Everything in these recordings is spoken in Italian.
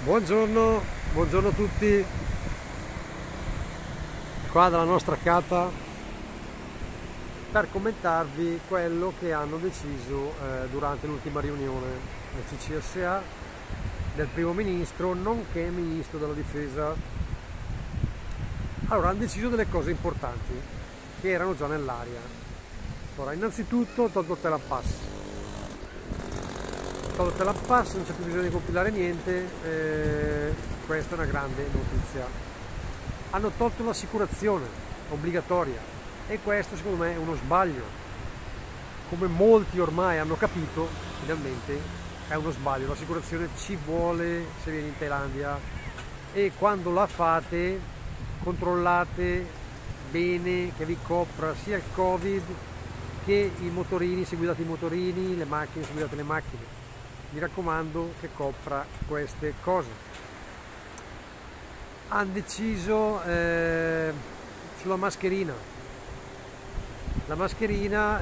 Buongiorno, buongiorno a tutti, qua dalla nostra cata per commentarvi quello che hanno deciso durante l'ultima riunione del CCSA del primo ministro, nonché ministro della difesa. Allora, hanno deciso delle cose importanti che erano già nell'aria. Allora, innanzitutto tolto il Tela Pass. Tolto la pass, non c'è più bisogno di compilare niente, questa è una grande notizia. Hanno tolto l'assicurazione obbligatoria e questo secondo me è uno sbaglio. Come molti ormai hanno capito, finalmente è uno sbaglio. L'assicurazione ci vuole se vieni in Thailandia e quando la fate controllate bene che vi copra sia il Covid che i motorini, se guidate i motorini, le macchine, se guidate le macchine. Mi raccomando che copra queste cose. Hanno deciso sulla mascherina. La mascherina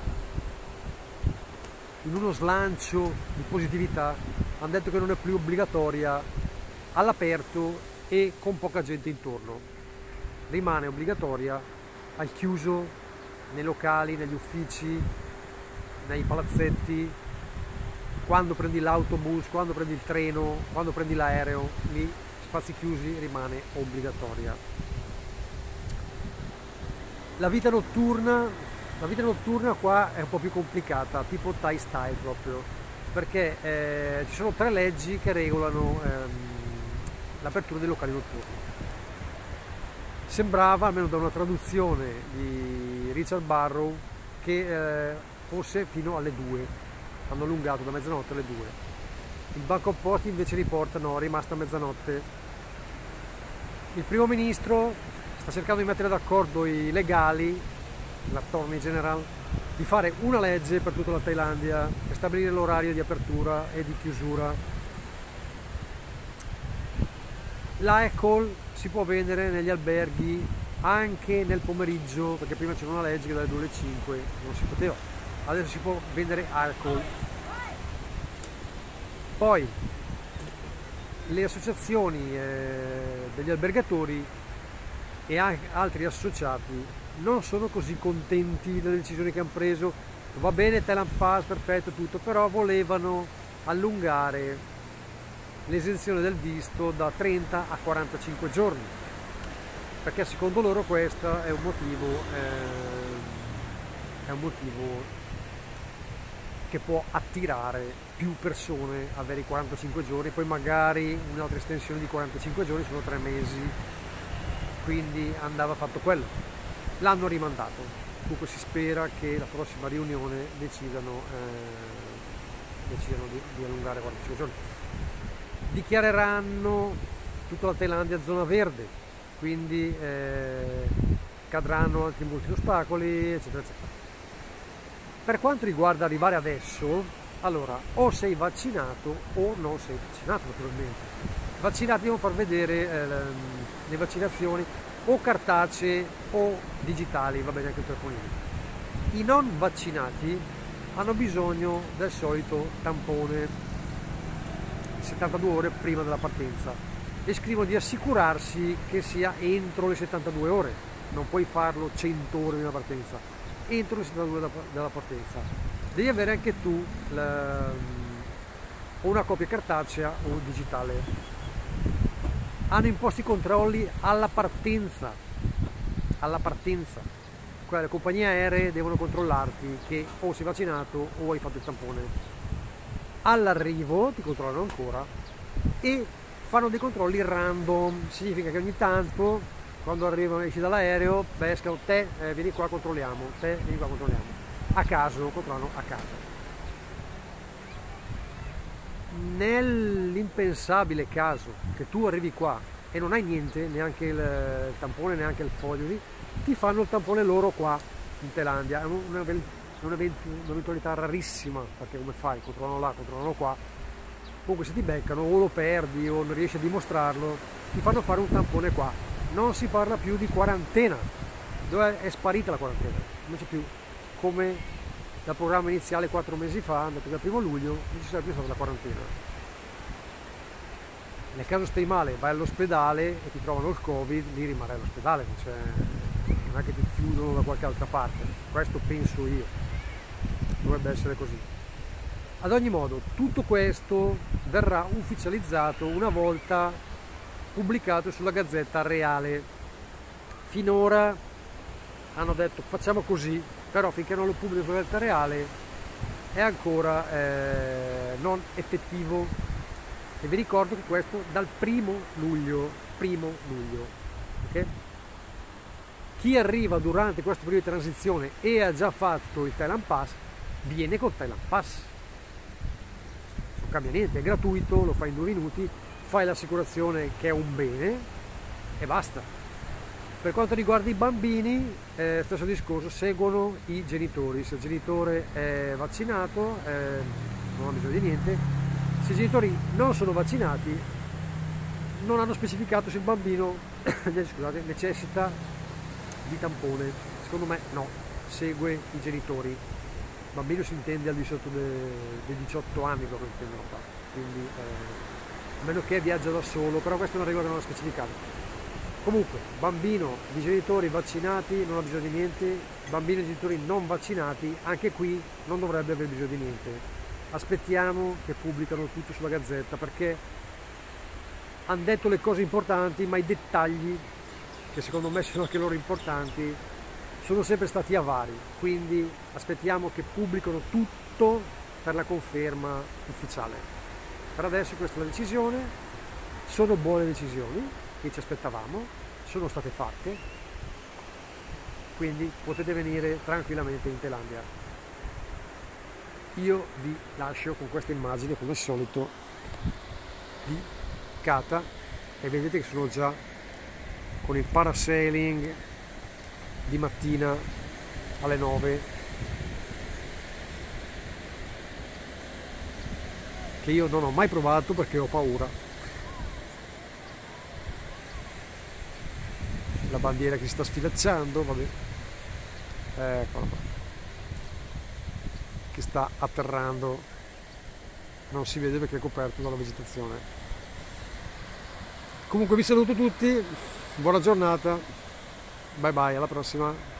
in uno slancio di positività hanno detto che non è più obbligatoria all'aperto e con poca gente intorno. Rimane obbligatoria al chiuso, nei locali, negli uffici, nei palazzetti, quando prendi l'autobus, quando prendi il treno, quando prendi l'aereo, lì spazi chiusi rimane obbligatoria. La vita notturna qua è un po' più complicata, tipo Thai style proprio, perché ci sono 3 leggi che regolano l'apertura dei locali notturni. Sembrava, almeno da una traduzione di Richard Barrow, che fosse fino alle 2. Hanno allungato da mezzanotte alle 2. Il Bangkok Post invece riporta no, è rimasta a mezzanotte. Il primo ministro sta cercando di mettere d'accordo i legali, l'Attorney General, di fare una legge per tutta la Thailandia e stabilire l'orario di apertura e di chiusura. L'alcol si può vendere negli alberghi anche nel pomeriggio, perché prima c'era una legge che dalle 2 alle 5 non si poteva. Adesso si può vendere alcol. Poi le associazioni degli albergatori e anche altri associati non sono così contenti delle decisioni che hanno preso. Va bene Thailand Pass, perfetto tutto, però volevano allungare l'esenzione del visto da 30 a 45 giorni, perché secondo loro questo è un motivo che può attirare più persone, avere i 45 giorni, poi magari un'altra estensione di 45 giorni sono 3 mesi, quindi andava fatto quello. L'hanno rimandato, comunque si spera che la prossima riunione decidano di allungare 45 giorni. Dichiareranno tutta la Thailandia zona verde, quindi cadranno anche molti ostacoli, eccetera, eccetera. Per quanto riguarda arrivare adesso, allora, o sei vaccinato o non sei vaccinato naturalmente. Vaccinati devono far vedere le vaccinazioni o cartacee o digitali, va bene anche il telefonino. I non vaccinati hanno bisogno del solito tampone 72 ore prima della partenza e scrivono di assicurarsi che sia entro le 72 ore, non puoi farlo 100 ore prima della partenza. Entro le 72 della partenza devi avere anche tu o una copia cartacea o digitale. Hanno imposto i controlli alla partenza, le compagnie aeree devono controllarti che o sei vaccinato o hai fatto il tampone. All'arrivo ti controllano ancora e fanno dei controlli random, significa che ogni tanto quando arrivano, esci dall'aereo, pescano, te vieni qua, controlliamo, te vieni qua, controlliamo. A caso, controllano a caso. Nell'impensabile caso che tu arrivi qua e non hai niente, neanche il tampone, neanche il foglio, ti fanno il tampone loro qua in Thailandia. È un'eventualità rarissima, perché come fai? Controllano là, controllano qua. Comunque se ti beccano o lo perdi o non riesci a dimostrarlo, ti fanno fare un tampone qua. Non si parla più di quarantena, dove è sparita la quarantena, non c'è più, come dal programma iniziale 4 mesi fa, andato dal 1° luglio, non ci sarà più stata la quarantena. Nel caso stai male, vai all'ospedale e ti trovano il Covid, lì rimarrai all'ospedale, non è che ti chiudono da qualche altra parte. Questo penso io. Dovrebbe essere così. Ad ogni modo, tutto questo verrà ufficializzato una volta pubblicato sulla Gazzetta Reale. Finora hanno detto facciamo così, però finché non lo pubblico sulla Gazzetta Reale è ancora non effettivo. E vi ricordo che questo dal 1° luglio, okay? Chi arriva durante questo periodo di transizione e ha già fatto il Thailand Pass viene col Thailand Pass, non cambia niente, è gratuito, lo fai in 2 minuti, fai l'assicurazione che è un bene e basta. Per quanto riguarda i bambini, stesso discorso, seguono i genitori. Se il genitore è vaccinato non ha bisogno di niente. Se i genitori non sono vaccinati, non hanno specificato se il bambino scusate, necessita di tampone. Secondo me no, segue i genitori. Bambino si intende al di sotto dei 18 anni, proprio intendono qua. Quindi a meno che viaggia da solo, però questa è una regola che non è specificata. Comunque, bambino di genitori vaccinati non ha bisogno di niente, bambino di genitori non vaccinati, anche qui non dovrebbe aver bisogno di niente. Aspettiamo che pubblicano tutto sulla Gazzetta, perché hanno detto le cose importanti, ma i dettagli, che secondo me sono anche loro importanti, sono sempre stati avari. Quindi aspettiamo che pubblicano tutto per la conferma ufficiale. Per adesso questa è la decisione, sono buone decisioni che ci aspettavamo, sono state fatte, quindi potete venire tranquillamente in Thailandia. Io vi lascio con questa immagine, come al solito, di Kata, e vedete che sono già con il parasailing di mattina alle 9, che io non ho mai provato perché ho paura. La bandiera che si sta sfilacciando, vabbè, eccola qua, che sta atterrando, non si vede perché è coperto dalla vegetazione. Comunque vi saluto tutti, buona giornata, bye bye, alla prossima.